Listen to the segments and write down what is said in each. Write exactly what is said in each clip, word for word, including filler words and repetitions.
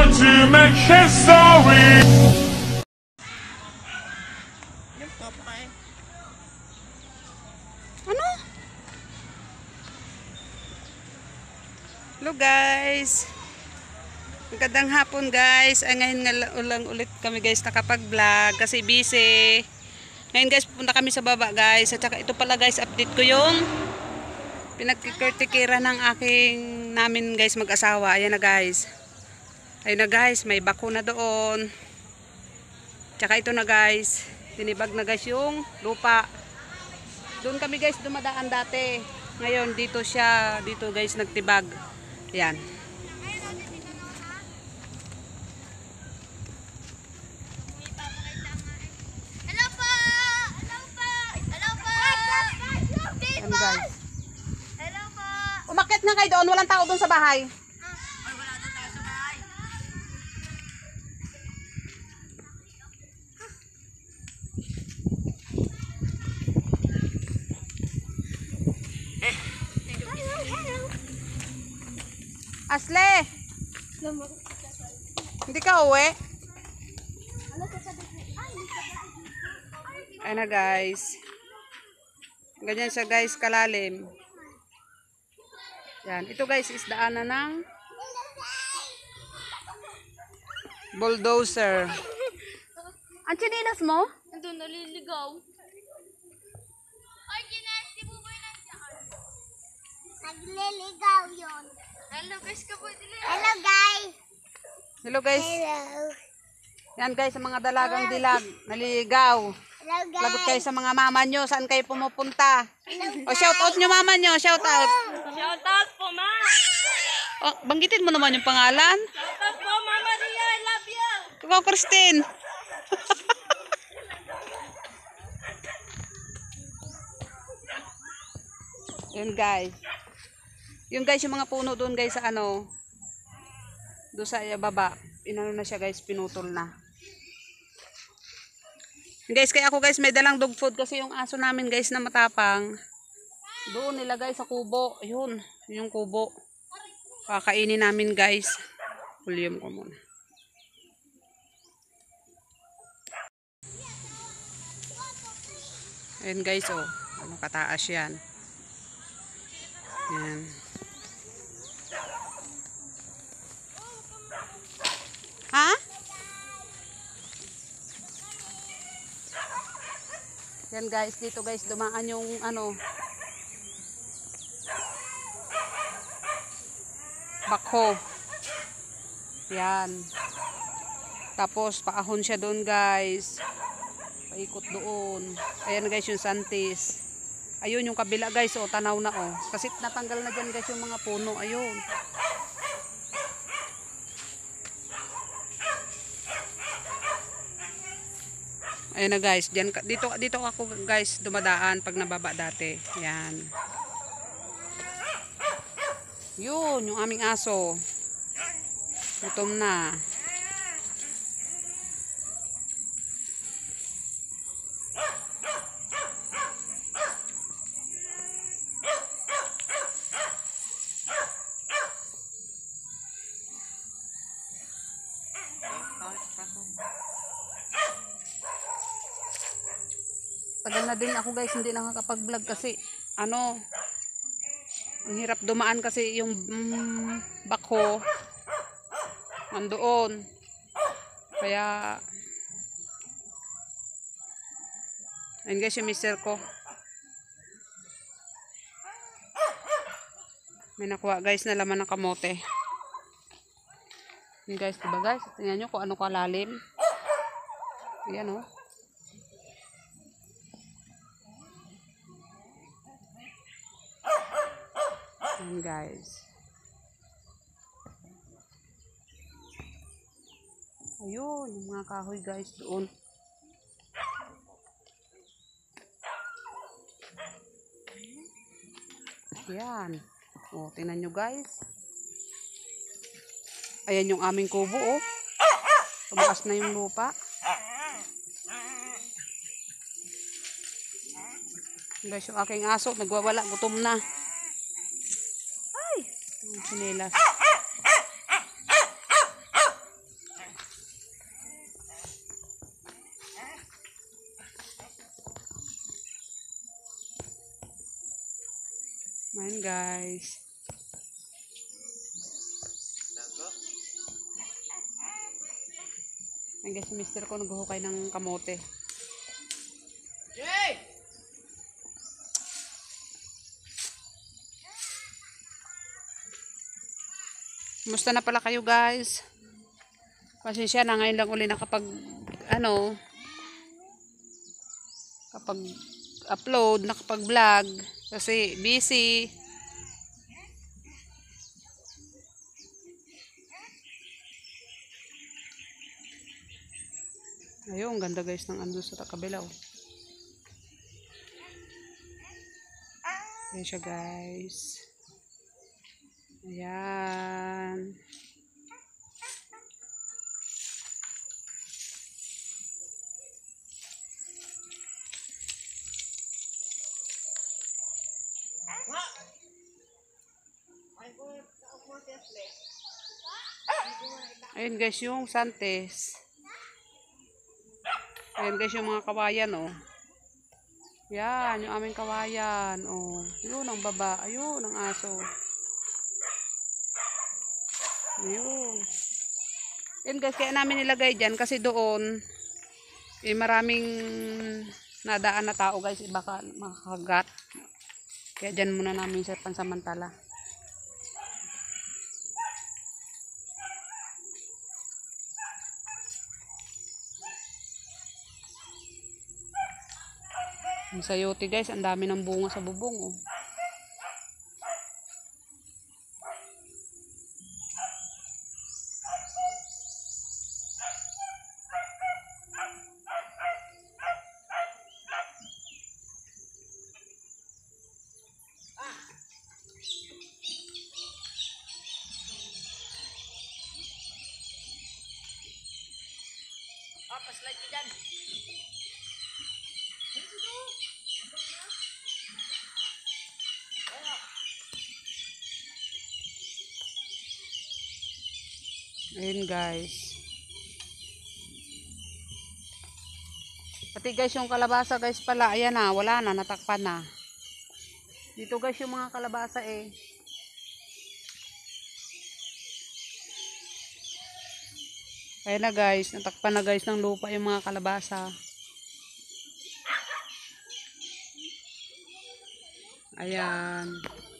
want to make history. Ano? Hello guys. Magandang hapon guys. Ay ngayon nga ulang ulit kami guys nakapag-vlog kasi busy. Ngayon guys pupunta kami sa baba guys. At saka ito pala guys update ko yung pinag-caretekaran ng aking namin guys mag-asawa. Ayan na guys. Ayun na guys, may bako na doon. Tsaka ito na guys, tinibag na guys yung lupa. Doon kami guys dumadaan dati. Ngayon dito siya, dito guys nagtibag. Yan. Hello po! Hello po! Hello po! Yan guys. Hello po! Umakyat na kayo doon, walang tao doon sa bahay. Ay, wala doon tayo sa bahay. Asle! Hindi ka uwi? Ayan na guys. Ganyan siya guys, kalalim. Yan. Ito guys is daanan ng bulldozer. Ang chinilas mo? Ito, naliligaw. Ay, Gines, di mo ba nandiyan? Nagliligaw yun. Hello guys, kapoy dili. Hello guys. Hello guys. Hello. Yan guys, sa mga dalagang dilag. Naligaw. Hello guys. Lagot kayo sa mga mama nyo. Saan kayo pumupunta? O shout out nyo mama nyo. Shout out. Shout out po, ma. Oh, banggitin mo naman yung pangalan. Shout out po, Mama Ria. I love you. Ikaw, Christine. Yun guys. Yung guys, yung mga puno doon guys sa ano. Doon sa baba. Inano na siya guys, pinutol na. Guys, kaya ako guys may dalang dog food kasi yung aso namin guys na matapang. Doon nilagay sa kubo. Ayun, yung kubo. Kakainin namin guys. Volume ko muna. Ayan guys, oh. Ano kataas yan. Yan. Ha? Yan guys, dito guys dumaan yung ano bakho. Yan. Tapos paahon siya doon guys. Paikot doon. Ayan guys yung santis. Ayun yung kabila guys, oh, tanaw na oh. Kasi natanggal na dyan guys yung mga puno. Ayun. Ayan na guys, dyan, dito, dito ako guys dumadaan pag nababa dati. Yan. Yun, yung aming aso. Gutom na. Tagal na din ako guys hindi nakakapag-vlog kasi ano ang hirap dumaan kasi yung mm, bakho nandoon kaya ayun guys yung mister ko may nakuha guys na laman ng kamote. Yun guys, diba guys, tingnan nyo kung ano kalalim. Ayan oh. Ayan guys. Ayun, yung mga kahoy guys doon. Ayan. O, tingnan nyo guys. Ayan yung aming kubo oh. Tumaas na yung lupa. Guys, yung aking aso nagwawala, gutom na. Ay, yung sinelas. Ayan guys. Ayan guys, mister ko naghuhukay ng kamote. Kumusta na pala kayo guys? Pasensya na, ngayon lang uli nakapag ano kapag upload, nakapag vlog kasi busy. Ayun, ganda guys ng ando sa kabilaw. Ayan siya guys. Ayan. Ayun guys yung santes. Ayun guys yung mga kawayan oh. Yan yung aming kawayan oh. Yun ang baba. Ayun ang aso. Ayun. Yun guys, kaya namin nilagay dyan kasi doon eh maraming nadaan na tao guys, baka makagat. Kaya dyan muna namin sa pansamantala. Yung sayote guys, ang dami ng bunga sa bubong oh. Ayun guys. Pati guys yung kalabasa guys pala, ayan na, wala na, natakpan na. Dito guys yung mga kalabasa eh. Ayan na guys, natakpan na guys ng lupa yung mga kalabasa. Ayan.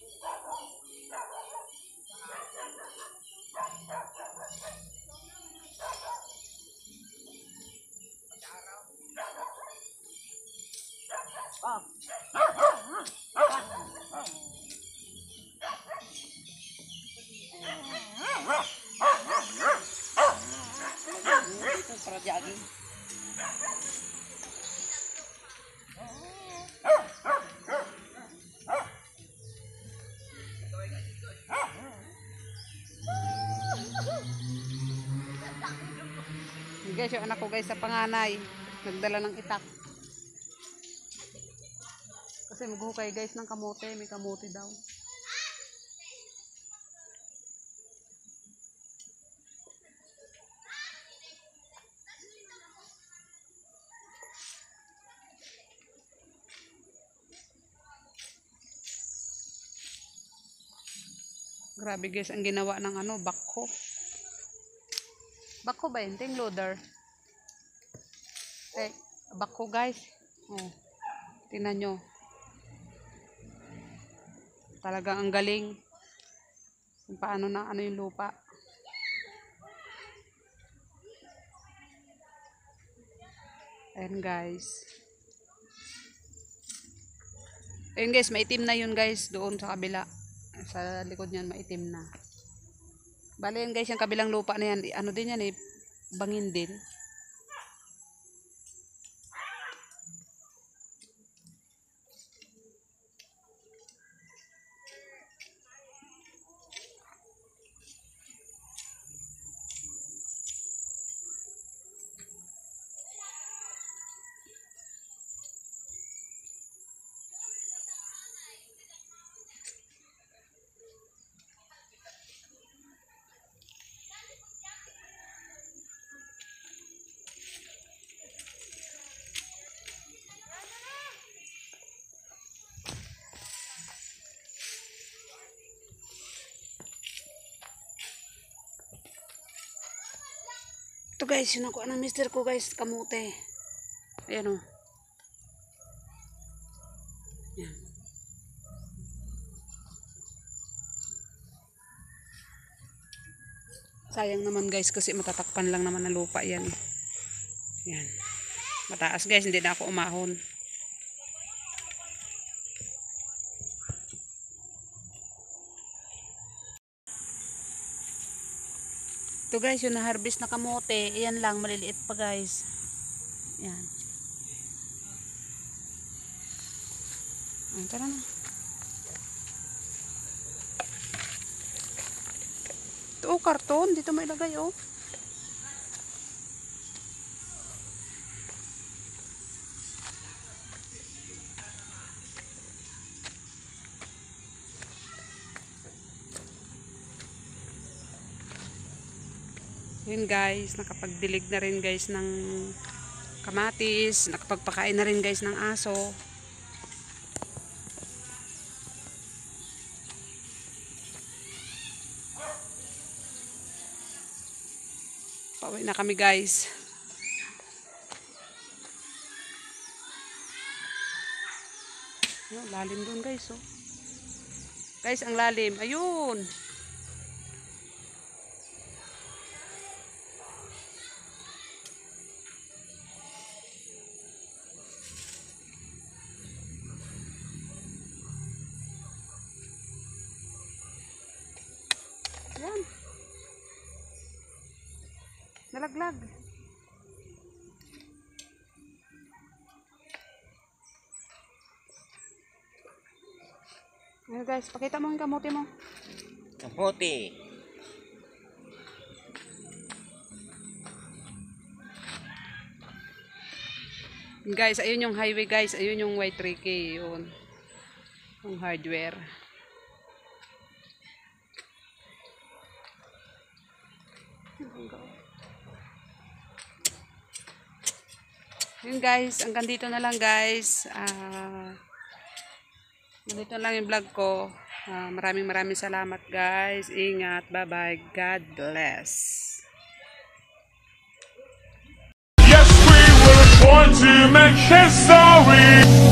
Para jogging. Guys, yung anak ko guys sa panganay, nagdala ng itak. Kasi maghuhukay guys ng kamote, may kamote daw. Grabe guys, ang ginawa ng ano, bakho. Bakho ba yun? Ting loader. Eh, bakho guys. Oh, tingnan nyo. Talagang ang galing. Kung paano na ano yung lupa. Ayan guys. Ayan guys, maitim na yun guys doon sa kabila. Sa likod niyan maitim na. Bale yan guys, yung kabilang lupa na yan, ano din yan eh, bangin din. Ito guys, yun ako ng mister ko guys, kamote. Ayan o. Ayan. Sayang naman guys kasi matatakpan lang naman ng lupa yan. Ayan. Mataas guys, hindi na ako umahon. Ito guys, yung na-harvest na kamote, ayan lang, maliliit pa guys. Ayan. Ayan, tara na. Ito oh, karton, dito may ilagay oh. Yun guys, nakapagdilig na rin guys ng kamatis, nakapagpakain na rin guys ng aso. Pauwi na kami guys. Yung lalim dun guys oh. Guys, ang lalim. Ayun. Yan. Nalaglag. Ayan guys, pakita mo yung kamote mo. Kamote. Guys, ayun yung highway guys. Ayun yung Y three K. Yun. Yung hardware. Yun guys, hanggang dito na lang guys. Ah, dito na lang yung vlog ko. Ah, maraming maraming salamat guys. Ingat, bye bye. God bless. Yes, we were born to make history.